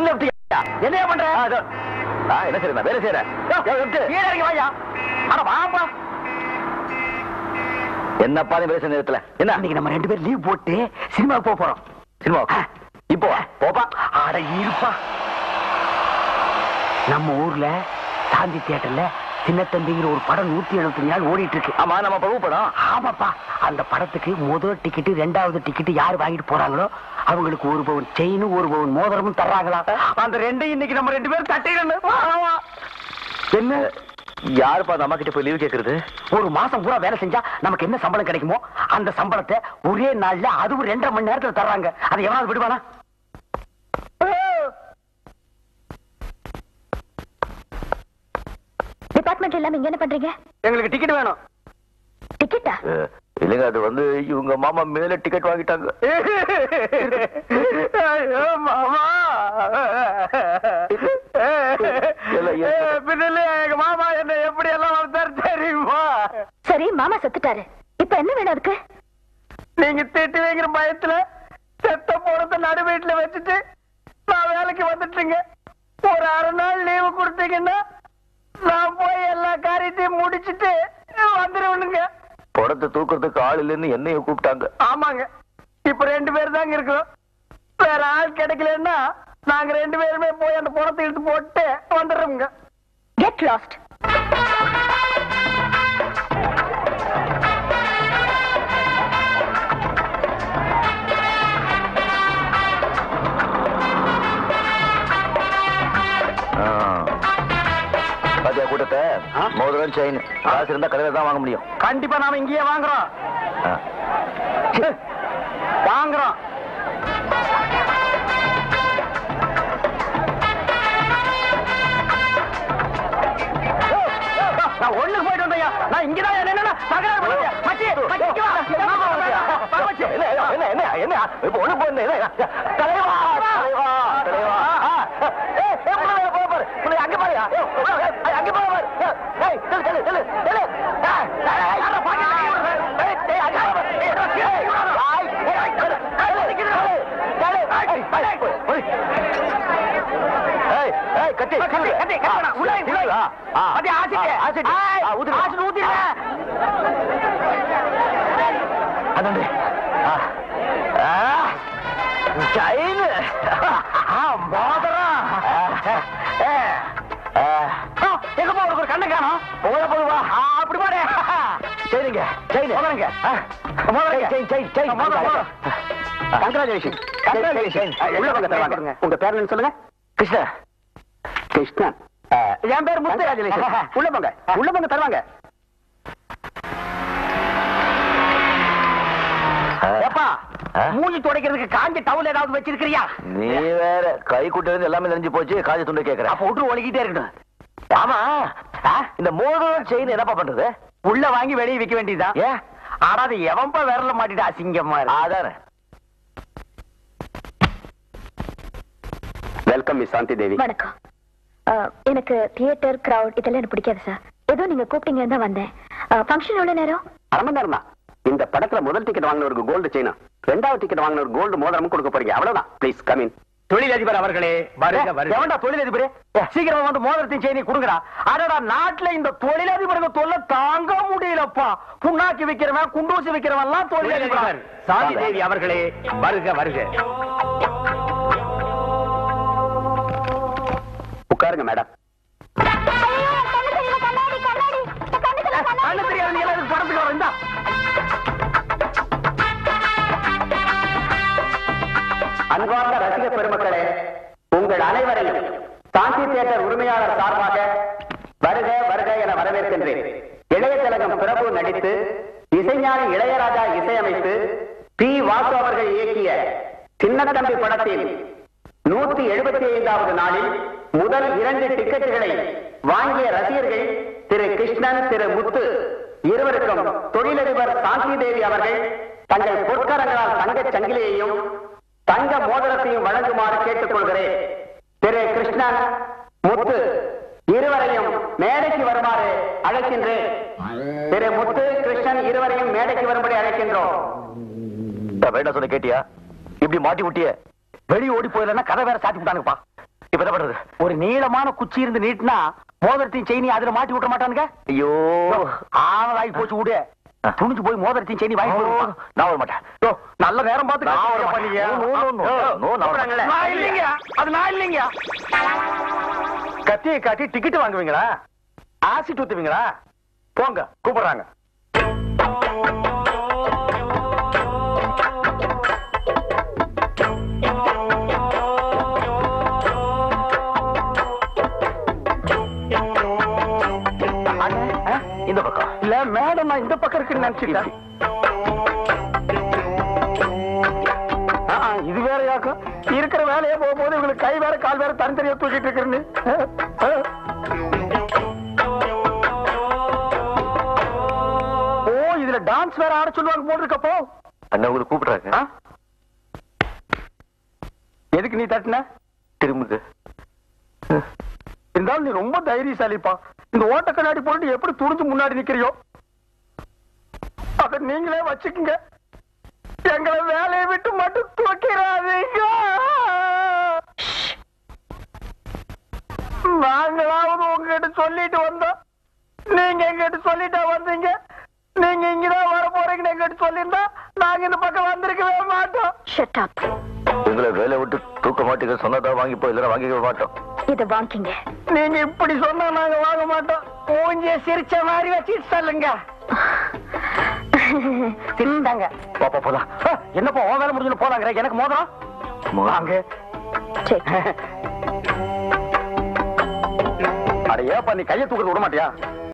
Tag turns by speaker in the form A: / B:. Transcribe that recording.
A: என்ன பண்ற? என்ன செய்யற? வேலை செய்யறேன். என்னப்பா வேலை செய்ய நேரத்துல என்ன இன்னைக்கு நம்ம 2 பேரும் லீவ் போட்டு சினிமாவுக்கு போறோம். சினிமா இப்போ போப்பா. ஆட இருப்பா. நம்ம ஊர்ல சாந்தி தியேட்டர்ல சின்னத்தம்பிங்கிற ஒரு படம் 175 நாள் ஓடிட்டு இருக்கு. ஆமா, நம்ம பிரபு படம். ஆமாப்பா, அந்த படத்துக்கு முதல் டிக்கெட் 2வது டிக்கெட் யாரு வாங்கிட்டு போறாங்களோ அவங்களுக்கு 1 பவுன் செயினும் 1 பவுன் மோதிரமும் தர்றாங்களா? அந்த 2 இன்னைக்கு நம்ம 2 பேரும் தட்டிடணும். என்ன யாருப்பா அந்த அம்மா கிட்ட போய் லீவ் கேக்குறது? ஒரு மாசம் பூரா வேலை செஞ்சா நமக்கு என்ன சம்பளம் கிடைக்குமோ அந்த சம்பளத்தை ஒரே நாள்ல அதுவும் 2.5 மணி நேரத்துல தர்றாங்க. அதை எவனாவது விடுவானா?
B: டிபார்ட்மெண்ட் எல்லாம் இங்க என்ன பண்றீங்க?
A: எங்களுக்கு டிக்கெட் வேணும்.
B: டிக்கெட்டா?
A: இல்லைங்க, அது வந்து இவங்க மாமா மேல டிக்கெட் வாங்கிட்டாங்க. மாமா எங்க மாமா என்ன எப்படி எல்லாம் வளர்த்தாரு தெரியுமா?
B: சரி, மாமா செத்துட்டாரு, இப்ப என்ன வேணும் அதுக்கு?
A: நீங்க திட்டு வைக்கிற பயத்துல செத்த போறத நடு வீட்டுல வச்சுட்டு நான் வேலைக்கு வந்துட்டுங்க. ஒரு 1/2 நாள் லீவு கொடுத்தீங்கன்னா நான் போய் எல்லா காரியத்தையும் முடிச்சுட்டு வந்துருவனுங்க. படத்தை தூக்குறதுக்கு ஆள் இல்லைன்னு என்னைய கூப்பிட்டாங்க. ஆமாங்க, இப்ப 2 பேர் தாங்க இருக்கோம். வேற ஆள் கிடைக்கலன்னா நாங்க 2 பேருமே போய் அந்த படத்தை இழுத்து போட்டு வந்துடுறோங்க.
B: Get lost.
A: கூட்டத்தை மோதிரம் செயின் காசு இருந்தா கடையில தான் வாங்க முடியும். கண்டிப்பா நாம இங்கேயே வாங்குறோம். நான் ஒண்ணு போயிட்டு வந்தையா, நான் இங்கதான் என்ன தகராறு என்ன இப்ப ஒண்ணு போயிருந்தேன். அங்க பாரு, அங்க பாரு. ஒரு கண்ணு காணும். பொதுவா அப்படி பாரு. சரிங்க, உங்க பேர் என்ன சொல்லுங்க? கிருஷ்ணன். கிருஷ்ணன். என் பேர் முத்துராஜலேஷன். உள்ள போங்க, உள்ள போங்க, தருவாங்க. மூஞ்சி துடைக்கிறதுக்கு காஞ்ச டவுல் ஏதாவது வச்சிருக்கிறியா? நீ வேற கை கூட்டு எல்லாமே தெரிஞ்சு போச்சு. காஞ்ச துண்டை கேட்கறேன். அப்ப விட்டு ஒழுகிட்டே இருக்கணும். ஆமா, இந்த மோதிரம் செயின் என்னப்பா பண்றது? உள்ள வாங்கி வெளியே விற்க வேண்டியதுதான். ஏன் ஆடாது எவன்பா விரல மாட்டிட்டா அசிங்கமா? அதான. Welcome miss Shanti Devi.
B: வணக்கம். எனக்கு தியேட்டர் கிரவுட் இதெல்லாம் எனக்கு பிடிக்காது சார். ஏதோ நீங்க கூப்பிட்டீங்க தான் வந்தேன். ஃபங்க்ஷன் எவ்வளவு நேரம்?
A: 1/2 மணி நேரம் தான். இந்த படத்துல முதல் டிக்கெட் வாங்கினவருக்கு கோல்டு செயினா, 2வது டிக்கெட் வாங்கினவருக்கு கோல்டு மோதிரமும் கொடுக்க போறீங்க. அவ்வளவுதான். Please come in. தொழிலதிபர் அவர்களே, எவன்டா தொழிலதிபரே? சீக்கிரம் வந்து மோதிரத்தின் செயினை கொடுங்கடா. அடடா, நாட்டுல இந்த தொழிலதிபருக்கு தொல்லை தாங்க முடியலப்பா. புண்ணாக்கி விக்கிறவன், குண்டூசி விக்கிறவன் எல்லாம் தொழிலதிபர். சாந்தி தேவி அவர்களே, வருக வருக. உட்காருங்க மேடம். படத்துக்கு வர இந்த அன்பார்ந்த ரசிக பெருமக்களே, உங்கள் அனைவரையும் சாந்தி தியேட்டர் உரிமையாளர் சார்பாக வருக வருக என வரவேற்கின்றேன். இளைய திலகம் பிரபு நடித்து இசைஞானி இளையராஜா இசையமைத்து பி. வாசு அவர்கள் இயக்கிய சின்னத்தம்பி படத்தில் 175வது நாளில் முதல் 2 டிக்கெட்டுகளை வாங்கிய ரசிகர்கள் திரு கிருஷ்ணன், திரு முத்து இருவருக்கும் தொழிலதிபர் சாந்தி தேவி அவர்கள் தங்கள் பொற்கரங்களால் தங்கச் சங்கிலியையும் தங்க மோதிரத்தையும் வழங்குமாறு கேட்டுக் கொள்கிறேன். திரு கிருஷ்ணன், முத்து இருவரையும் மேடைக்கு வருமாறு அழைக்கின்றேன். திரு முத்து, கிருஷ்ணன் இருவரையும் மேடைக்கு வரும்படி அழைக்கின்றோம். வேண்டாம் சொன்ன கேட்டியா? இப்படி மாட்டி விட்டிய வெளியே ஓடி போயிடலன்னா கதை வேற சாத்தி விட்டானுப்பா. இப்ப என்ன பண்றது? ஒரு நீளமான குச்சி இருந்து நீட்டினா மோதிரத்தையும் செயினி அதுல மாட்டி விட மாட்டானுங்க. ஐயோ ஆளாகி போச்சு. விடு, துணிஞ்சு போய் மோதிரத்தையும் செயினி வாங்கி போடுவோம். நான் வர மாட்டேன். நல்ல நேரம் பார்த்து இல்லைங்க, அது நான் இல்லைங்க. கத்தியை காட்டி டிக்கெட் வாங்குவீங்களா? ஆசிட் ஊத்துவீங்களா? போங்க, கூப்பிடுறாங்க. இந்த பக்கம் இல்ல மேடம், நான் இந்த பக்கம் இருக்குன்னு நினைச்சிட்டேன். இது வேற யாக்கும் இருக்கிற வேலையே போகும்போது இவங்களுக்கு கை வேற கால் வேற தனித்தனியா தூக்கிட்டு இருக்கிறேன்னு. ஓ, இதுல டான்ஸ் வேற ஆட சொல்லுவாங்க போட்டிருக்கப்போ. அண்ணா உங்களுக்கு கூப்பிடுறாங்க. எதுக்கு நீ தட்டின? திரும்புது. இருந்தாலும் நீ ரொம்ப தைரியசாலிப்பா. இந்த ஓட்ட கண்ணாடி போட்டு எப்படி துணிஞ்சு முன்னாடி நிக்கிறியோ அத நீங்களே வச்சுக்குங்க. எங்களை வேலையை விட்டு மட்டும் தூக்கிறாதீங்க. நாங்களாவது உங்ககிட்ட சொல்லிட்டு வந்தோம், நீங்க எங்கிட்ட சொல்லிட்டா வந்தீங்க. நீங்க இங்கதான் வர போறீங்கன்னு எங்கிட்ட சொல்லியிருந்தா நாங்க இந்த பக்கம் வந்திருக்கவே மாட்டோம்.
B: Shut up.
A: எங்களை வேலை விட்டு தூக்க மாட்டீங்க. சொன்னதா வாங்கி போய் இல்ல வாங்கிக்க மாட்டோம்.
B: இத வாங்கிங்க.
A: நீங்க இப்படி சொன்னா நாங்க வாங்க மாட்டோம். மூஞ்சிய சிரிச்ச மாதிரி வச்சுட்டு சொல்லுங்க. சிரிந்தாங்க. பாப்பா போலாம். என்னப்பா உன் வேலை முடிஞ்சு போலாங்கிற? எனக்கு மோதிரம் வாங்க. அட ஏப்பா நீ கையை தூக்கிட்டு விட மாட்டியா?